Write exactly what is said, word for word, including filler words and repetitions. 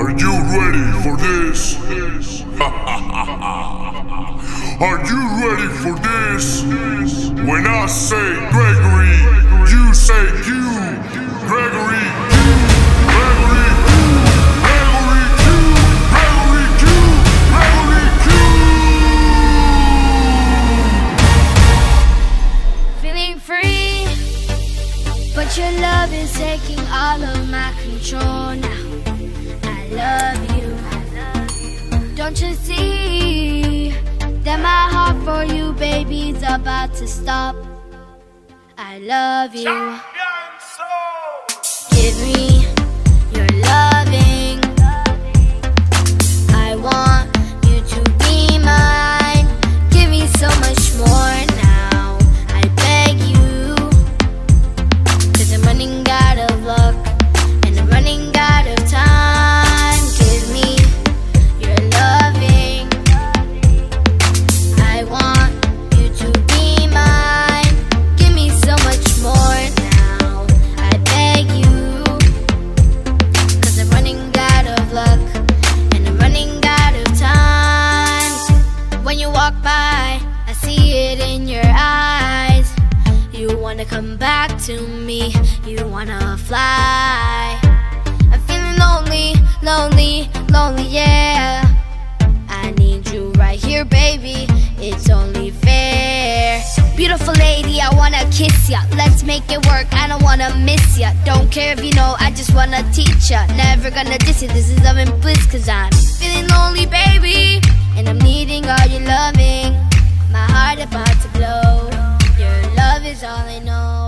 Are you ready for this? Are you ready for this? When I say Gregory, you say Q. Gregory Q. Gregory Q. Gregory Q. Gregory Q. Gregory Q. Feeling free, but your love is taking all of my control now. I love you. Don't you see that my heart for you, baby's about to stop? I love you. Give me your loving. I want you to be mine. Give me so much more now. I beg you, 'cause I'm running out of luck and I'm running out of time. Give me your loving. I want you to be mine. Give me so much more now. I beg you, 'cause I'm running out of luck and I'm running out of time. When you walk by, I see it in your eyes. You wanna come back to me, you wanna fly. I'm feeling lonely, lonely, lonely, yeah. I need you right here, baby, it's only fair. Beautiful lady, I wanna kiss ya. Let's make it work, I don't wanna miss ya. Don't care if you know, I just wanna teach ya. Never gonna diss you, this is love and bliss. 'Cause I'm feeling lonely, baby, and I'm needing all your loving. My heart about to blow, your love is all I know.